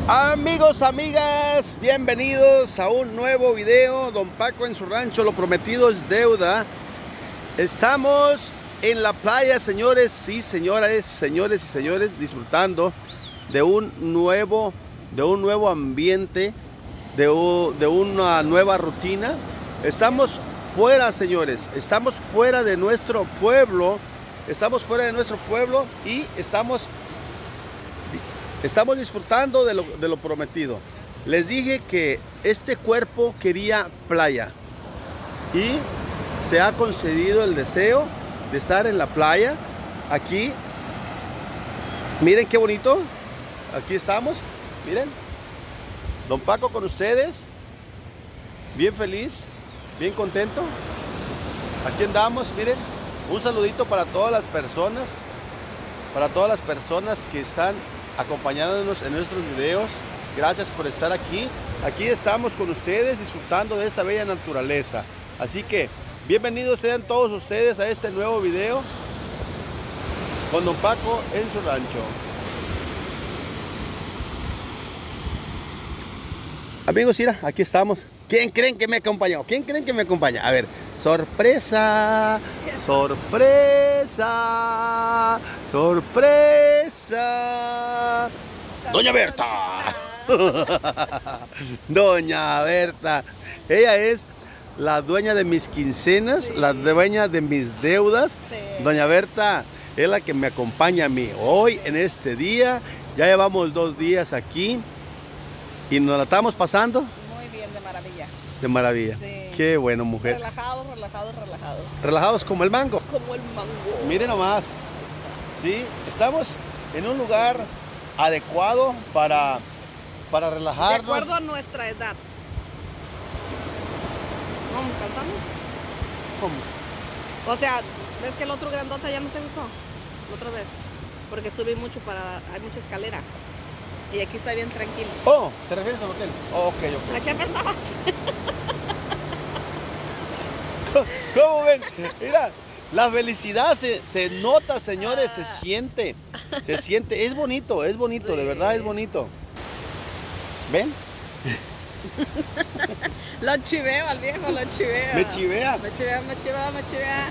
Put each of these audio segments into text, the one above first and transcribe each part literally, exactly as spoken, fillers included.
Amigos, amigas, bienvenidos a un nuevo video. Don Paco en su rancho, lo prometido es deuda. Estamos en la playa, señores y señoras, señores y señores, disfrutando de un nuevo, de un nuevo ambiente, de, un, de una nueva rutina. Estamos fuera, señores, estamos fuera de nuestro pueblo, estamos fuera de nuestro pueblo y estamos Estamos disfrutando de lo, de lo prometido. Les dije que este cuerpo quería playa y se ha concedido el deseo de estar en la playa. Aquí, miren qué bonito. Aquí estamos, miren. Don Paco con ustedes. Bien feliz, bien contento. Aquí andamos, miren. Un saludito para todas las personas, para todas las personas que están acompañándonos en nuestros videos. Gracias por estar aquí. Aquí estamos con ustedes disfrutando de esta bella naturaleza. Así que bienvenidos sean todos ustedes a este nuevo video con Don Paco en su rancho. Amigos, mira, aquí estamos. ¿Quién creen que me acompañó? ¿Quién creen que me acompaña? A ver, sorpresa, sorpresa, sorpresa. Doña Berta. Doña Berta. Ella es la dueña de mis quincenas, sí, la dueña de mis deudas. Sí. Doña Berta es la que me acompaña a mí hoy en este día. Ya llevamos dos días aquí y nos la estamos pasando. Muy bien, de maravilla. De maravilla. Sí. Qué bueno, mujer. Relajados, relajados, relajados. Relajados como el mango. Como el mango. Miren nomás. Sí, estamos en un lugar adecuado para, para relajarnos. De acuerdo a nuestra edad. ¿No nos cansamos? ¿Cómo? O sea, ¿ves que el otro grandote ya no te gustó? La otra vez. Porque subí mucho para... hay mucha escalera. Y aquí está bien tranquilo. Oh, ¿te refieres al hotel? Oh, ok, ok. ¿A qué pensabas? ¿Cómo ven? Mira, la felicidad se, se nota, señores, se siente, se siente, es bonito, es bonito, sí, de verdad es bonito. ¿Ven? Lo chiveo al viejo, lo chiveo. Me chivea. Me chivea, me chivea, me chivea.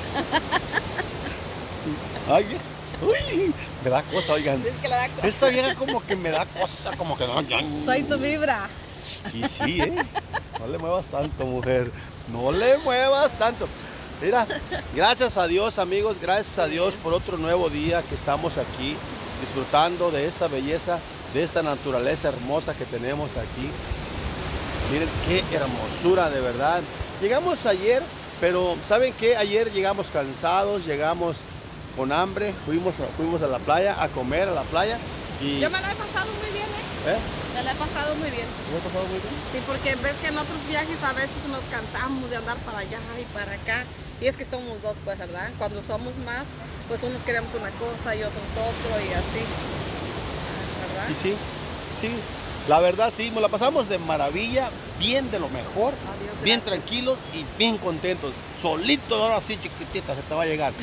Ay, uy, me da cosa, oigan. Es que le da cosa. Esta vieja como que me da cosa, como que no. Soy tu vibra. Sí, sí, ¿eh? No le muevas tanto, mujer. No le muevas tanto. Mira, gracias a Dios, amigos, gracias a Dios por otro nuevo día que estamos aquí disfrutando de esta belleza, de esta naturaleza hermosa que tenemos aquí. Miren qué hermosura, de verdad. Llegamos ayer, pero ¿saben qué? Ayer llegamos cansados, llegamos con hambre, fuimos, fuimos a la playa, a comer a la playa. Y... yo me la he pasado muy bien, ¿eh? ¿Eh? Me la he pasado muy bien. ¿Me he pasado muy bien? Sí, porque ves que en otros viajes a veces nos cansamos de andar para allá y para acá. Y es que somos dos, pues, ¿verdad? Cuando somos más, pues unos queremos una cosa y otros otro y así. ¿Verdad? Y sí, sí. La verdad sí, nos la pasamos de maravilla, bien de lo mejor, adiós, bien tranquilos y bien contentos. Solito, ahora sí, chiquitita, se te va a llegar.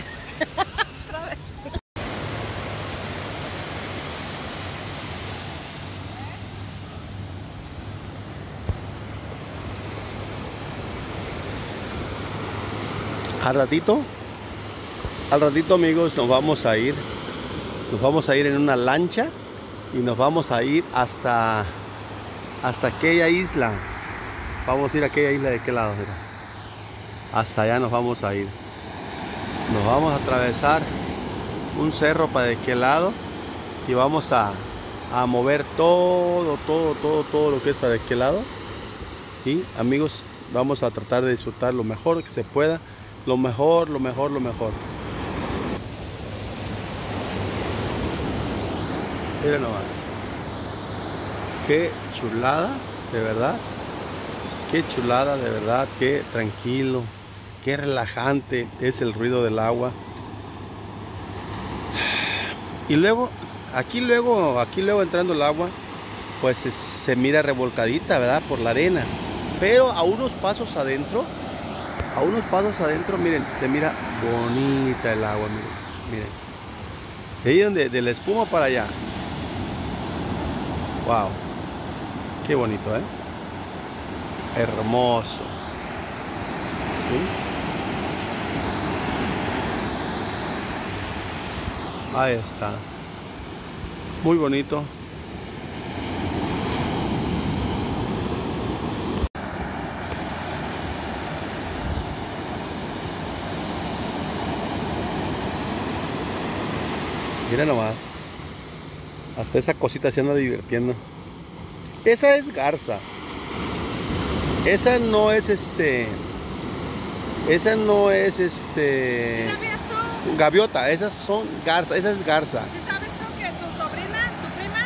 Al ratito, al ratito, amigos, nos vamos a ir, nos vamos a ir en una lancha y nos vamos a ir hasta, hasta aquella isla. Vamos a ir a aquella isla, ¿de qué lado? Mira. Hasta allá nos vamos a ir. Nos vamos a atravesar un cerro para de qué lado y vamos a, a mover todo, todo, todo, todo lo que es para de qué lado. Y, amigos, vamos a tratar de disfrutar lo mejor que se pueda. Lo mejor, lo mejor, lo mejor. Miren nomás. Qué chulada, de verdad. Qué chulada, de verdad. Qué tranquilo. Qué relajante es el ruido del agua. Y luego, aquí luego, aquí luego entrando el agua, pues se, se mira revolcadita, ¿verdad? Por la arena. Pero a unos pasos adentro, a unos pasos adentro, miren, se mira bonita el agua, miren, miren. De ahí donde, de la espuma para allá. Wow. Qué bonito, ¿eh? Hermoso. ¿Sí? Ahí está. Muy bonito. Mira nomás. Hasta esa cosita se anda divirtiendo. Esa es garza. Esa no es este. Esa no es este. ¿Sí sabías tú? Gaviota. Esas son garza. Esa es garza. ¿Sí sabes tú que tu sobrina, tu prima,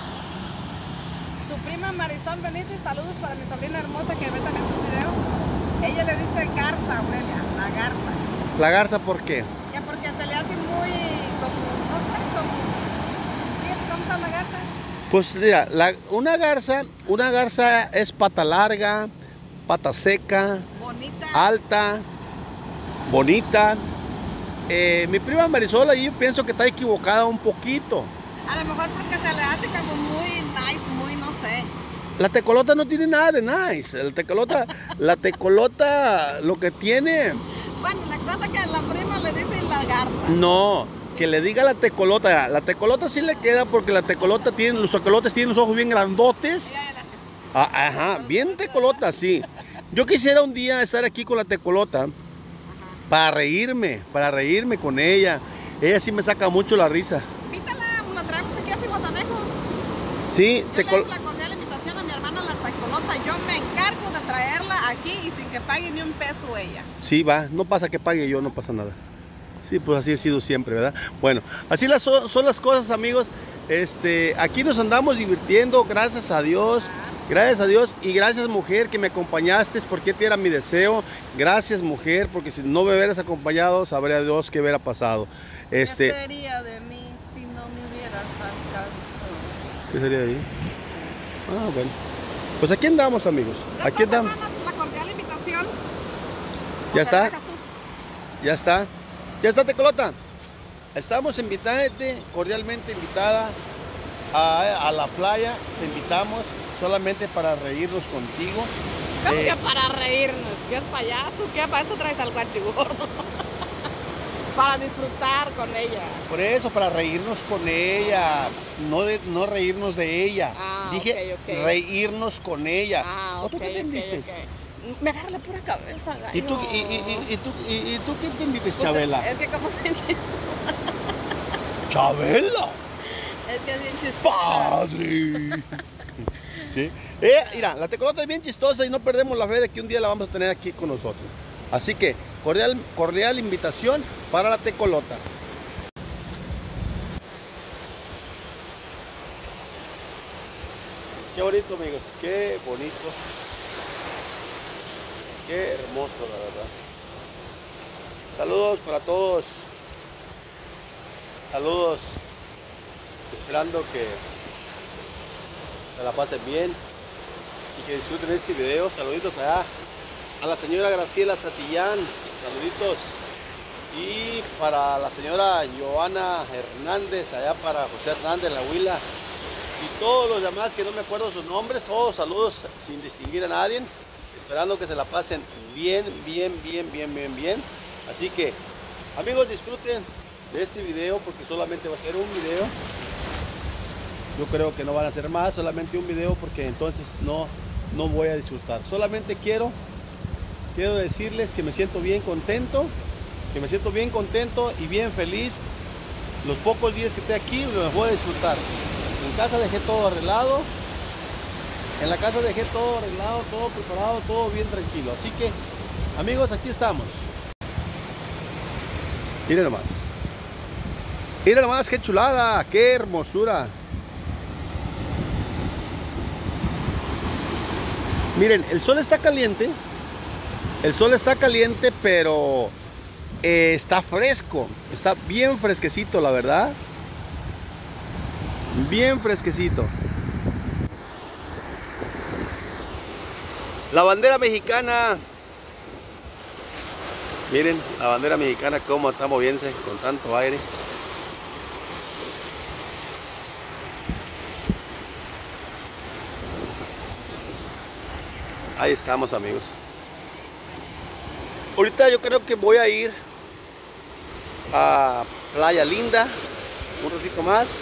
tu prima Marisol Benítez, saludos para mi sobrina hermosa que ve también tus videos? Ella le dice garza, Aurelia, la garza. ¿La garza por qué? Ya porque se le hace muy como, no sé, como. Fíjate cómo está la garza. Pues mira, la, una garza, una garza es pata larga, pata seca, Bonita. alta, bonita. Eh, mi prima Marisol ahí yo pienso que está equivocada un poquito. A lo mejor porque se le hace como muy nice, muy no sé. La tecolota no tiene nada de nice. La tecolota, la tecolota lo que tiene. Bueno, la cosa que a la prima le dicen la garza. No, que le diga la tecolota. La tecolota sí le queda porque la tecolota tiene, los tecolotes tienen los ojos bien grandotes. Ella era así. Ah, ajá, bien tecolota, sí. Yo quisiera un día estar aquí con la tecolota para reírme, para reírme con ella. Ella sí me saca mucho la risa. Invítala, la traemos aquí a Cihuatanejo. Sí, Yo tecol... le hago la cordial invitación a mi hermana la tecolota. Yo me encargo de traerla aquí y sin que pague ni un peso ella. Sí, va, no pasa que pague yo, no pasa nada. Sí, pues así he sido siempre, ¿verdad? Bueno, así las son, son las cosas, amigos. Este, aquí nos andamos divirtiendo, gracias a Dios. Gracias a Dios y gracias, mujer, que me acompañaste, porque este era mi deseo. Gracias, mujer, porque si no me hubieras acompañado, sabría Dios qué hubiera pasado. Este, ¿Qué sería de mí si no me hubieras alcanzado? ¿Qué sería de ahí? Ah, bueno. Pues aquí andamos, amigos. Aquí andamos. La cordial invitación. Ya ¿O está. te dejas tú? Ya está. Ya está, tecolota. Estamos invitándote, cordialmente invitada a, a la playa. Te invitamos solamente para reírnos contigo. ¿Cómo Eh, que para reírnos? ¿Qué es payaso? ¿Qué para esto traes al guachigordo? Para disfrutar con ella. Por eso, para reírnos con ella, no, de, no reírnos de ella. Ah, Dije ok, ok. reírnos con ella. Ah, ¿O ok, tú qué ok, entendiste? ok. Me agarra la pura cabeza, gallo. ¿Y tú, y, y, y, y tú, y, y tú qué entendiste, Pues, Chabela? Es que como es bien chistoso. ¡Chabela! Es que es bien chistoso. ¡Padre! ¿Sí? Eh, mira, la tecolota es bien chistosa y no perdemos la fe de que un día la vamos a tener aquí con nosotros. Así que, cordial, cordial invitación para la tecolota. Qué bonito, amigos, qué bonito. Qué hermoso, la verdad. Saludos para todos. Saludos. Esperando que se la pasen bien y que disfruten este video. Saluditos allá a la señora Graciela Satillán. Saluditos. Y para la señora Joana Hernández, allá para José Hernández, la Huila. Y todos los demás que no me acuerdo sus nombres, todos saludos sin distinguir a nadie. Esperando que se la pasen bien, bien, bien, bien, bien, bien. Así que, amigos, disfruten de este video porque solamente va a ser un video. Yo creo que no van a ser más, solamente un video porque entonces no, no voy a disfrutar. Solamente quiero, quiero decirles que me siento bien contento, que me siento bien contento y bien feliz. Los pocos días que esté aquí los voy a disfrutar. En casa dejé todo arreglado. En la casa dejé todo arreglado, todo preparado, todo bien tranquilo. Así que, amigos, aquí estamos. Miren nomás. Miren nomás, qué chulada, qué hermosura. Miren, el sol está caliente. El sol está caliente, pero eh, está fresco. Está bien fresquecito, la verdad. Bien fresquecito. La bandera mexicana. Miren, la bandera mexicana cómo está moviéndose con tanto aire. Ahí estamos, amigos. Ahorita yo creo que voy a ir a Playa Linda un ratito más.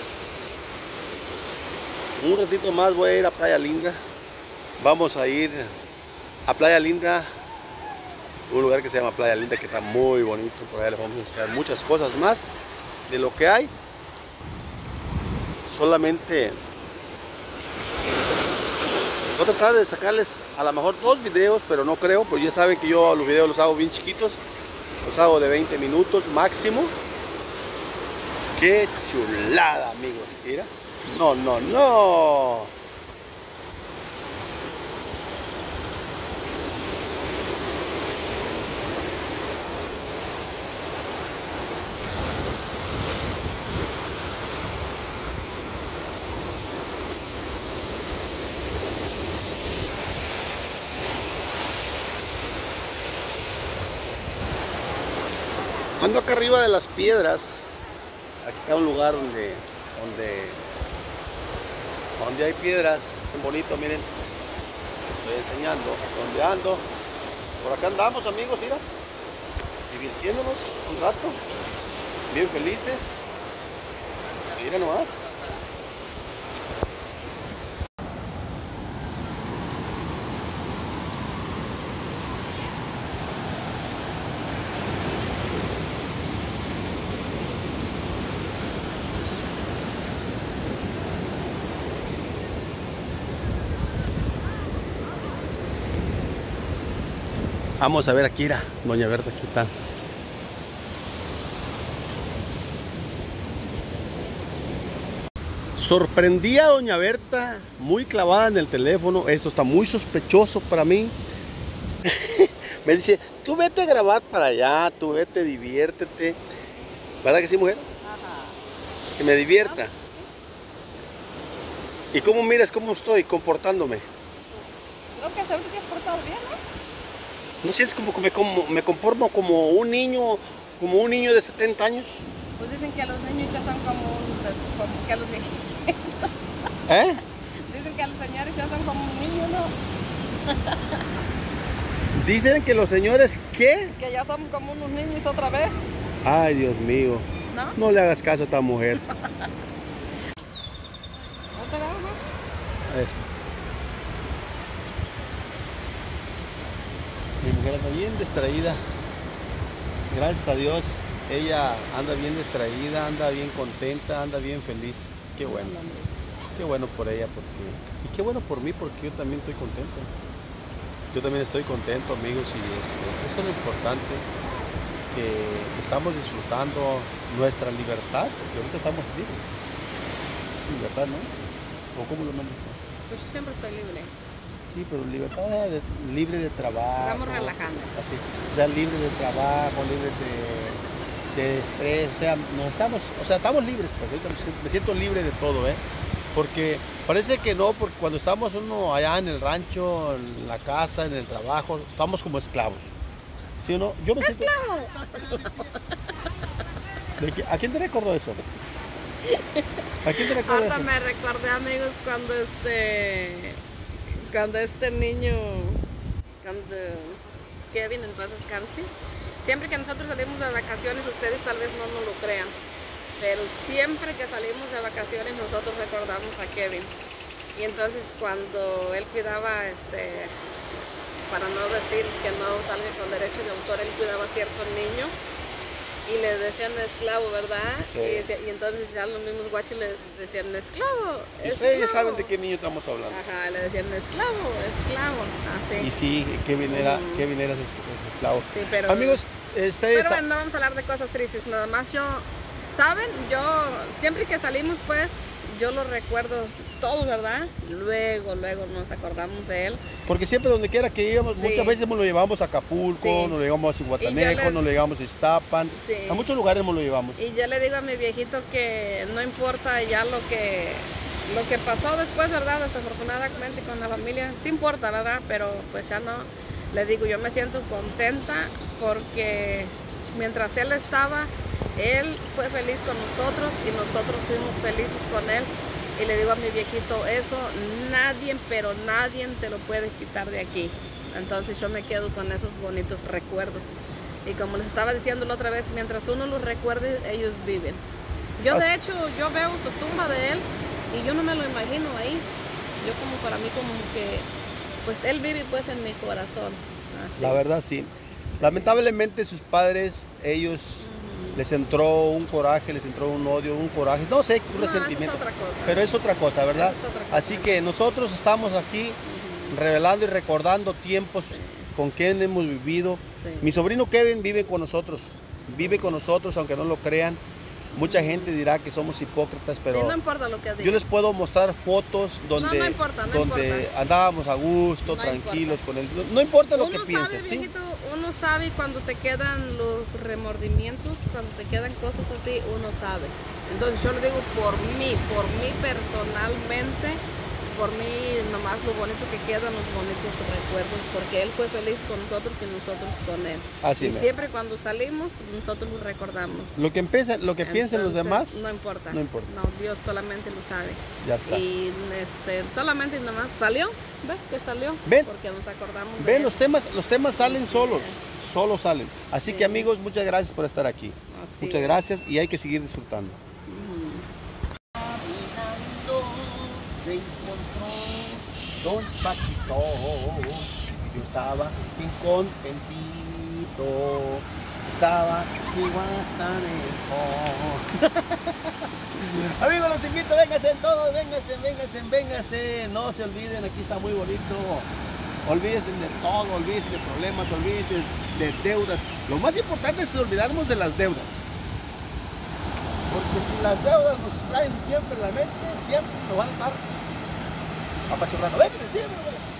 Un ratito más voy a ir a Playa Linda. Vamos a ir a Playa Linda, un lugar que se llama Playa Linda, que está muy bonito. Por allá les vamos a enseñar muchas cosas más de lo que hay. Solamente voy a tratar de sacarles a lo mejor dos videos, pero no creo, pues ya saben que yo los videos los hago bien chiquitos, los hago de veinte minutos máximo. Qué chulada, amigos, mira. No, no, no. Ando acá arriba de las piedras. Aquí está un lugar donde, donde, donde hay piedras. Muy bonito, miren. Estoy enseñando donde ando. Por acá andamos, amigos, mira. Divirtiéndonos un rato. Bien felices. Mira nomás. Vamos a ver aquí, mira, doña Berta, aquí está. Sorprendí a doña Berta, muy clavada en el teléfono. Esto está muy sospechoso para mí. Me dice, tú vete a grabar para allá, tú vete, diviértete. ¿Verdad que sí, mujer? Ajá. Que me divierta. ¿Y cómo miras cómo estoy comportándome? Creo que siempre te has portado bien, ¿no? ¿No sientes como que me, como, me comporto como un niño, como un niño de setenta años? Pues dicen que los niños ya son como, como que los viejitos. ¿Eh? Dicen que los señores ya son como un niño, ¿no? Dicen que los señores, ¿qué? Que ya son como unos niños otra vez. Ay, Dios mío. ¿No? No le hagas caso a esta mujer. ¿No te da más? Esto. Mi mujer anda bien distraída. Gracias a Dios, ella anda bien distraída, anda bien contenta, anda bien feliz. Qué bueno. Qué bueno por ella, porque y qué bueno por mí, porque yo también estoy contento. Yo también estoy contento, amigos, y este, eso es lo importante, que estamos disfrutando nuestra libertad, porque ahorita estamos libres. Es libertad, ¿no? ¿O cómo lo nombras? Pues yo siempre estoy libre. Sí, pero libertad de, libre de trabajo. Estamos relajando. Así, o sea, libre de trabajo, libre de, de estrés, o sea, no estamos, o sea, estamos libres, pues, ahorita me siento libre de todo, ¿eh? Porque parece que no, porque cuando estamos uno allá en el rancho, en la casa, en el trabajo, estamos como esclavos. ¿Sí o no? Yo me siento... ¡Esclavo! ¿De qué? ¿A quién te recordó eso? ¿A quién te recordó Ahorita eso? me recordé, amigos, cuando este... Cuando este niño... Cuando Kevin, en paz descanse. Siempre que nosotros salimos de vacaciones, ustedes tal vez no nos lo crean, pero siempre que salimos de vacaciones nosotros recordamos a Kevin. Y entonces cuando él cuidaba, este, para no decir que no salga con derecho de autor, él cuidaba a cierto niño y le decían esclavo, ¿verdad? Sí. Y, decía, y entonces ya los mismos guachos le decían esclavo. Y ustedes ya esclavo. saben de qué niño estamos hablando. Ajá, le decían esclavo, esclavo, así. Y sí, Kevin era, Mm. Kevin era su, su esclavo. Sí, pero... Amigos, ustedes... Pero bueno, no vamos a hablar de cosas tristes, nada más yo, ¿saben? Yo, siempre que salimos, pues, yo lo recuerdo todo, ¿verdad? Luego, luego nos acordamos de él. Porque siempre donde quiera que íbamos, Sí. muchas veces nos lo llevamos a Acapulco, Sí. nos lo llevamos a Y Cihuatanejo, yo le- nos lo llevamos a Iztapan, Sí. a muchos lugares nos lo llevamos. Y yo le digo a mi viejito que no importa ya lo que, lo que pasó después, ¿verdad? Desafortunadamente con la familia, sí importa, ¿verdad? Pero pues ya no. Le digo, yo me siento contenta porque mientras él estaba, él fue feliz con nosotros y nosotros fuimos felices con él. Y le digo a mi viejito, eso nadie, pero nadie te lo puede quitar de aquí. Entonces yo me quedo con esos bonitos recuerdos. Y como les estaba diciendo la otra vez, mientras uno los recuerde, ellos viven. Yo de hecho, yo veo su tumba de él y yo no me lo imagino ahí. Yo como para mí como que, pues él vive pues en mi corazón. Así. La verdad sí. Lamentablemente sus padres, ellos uh-huh. les entró un coraje, les entró un odio, un coraje, no sé, un no, resentimiento. Es otra cosa. Pero es otra cosa, ¿verdad? Es otra cosa. Así que nosotros estamos aquí uh-huh. revelando y recordando tiempos sí. con quien hemos vivido. Sí. Mi sobrino Kevin vive con nosotros, vive con nosotros aunque no lo crean. Mucha gente dirá que somos hipócritas, pero sí, no importa lo que diga. Yo les puedo mostrar fotos donde, no, no importa, no donde importa. andábamos a gusto, no tranquilos importa. con él. No, no importa lo uno que sabe, pienses. Viejito, ¿sí? Uno sabe cuando te quedan los remordimientos, cuando te quedan cosas así, uno sabe. Entonces yo le digo por mí, por mí personalmente, por mí nomás lo bonito que quedan, los bonitos recuerdos, porque él fue feliz con nosotros y nosotros con él. Así y me. siempre cuando salimos, nosotros lo recordamos. Lo que, empieza, lo que Entonces, piensen los demás, no importa. no importa. No, Dios solamente lo sabe. Ya está. Y este, solamente nomás salió, ¿ves que salió? Ven, porque nos acordamos de ven él. los temas, los temas salen sí, solos, es. solo salen. Así sí. que amigos, muchas gracias por estar aquí. Así muchas es. gracias y hay que seguir disfrutando. Me encontró Don Paquito, yo estaba bien contentito, estaba igual. Amigos, los invito, vénganse todos, vénganse, vénganse, vénganse, no se olviden, aquí está muy bonito. Olvídense de todo, olvídense de problemas, olvídense de deudas. Lo más importante es olvidarnos de las deudas. Porque si las deudas nos traen siempre en la mente, siempre nos van a estar apachurrando. Vénganse, siempre.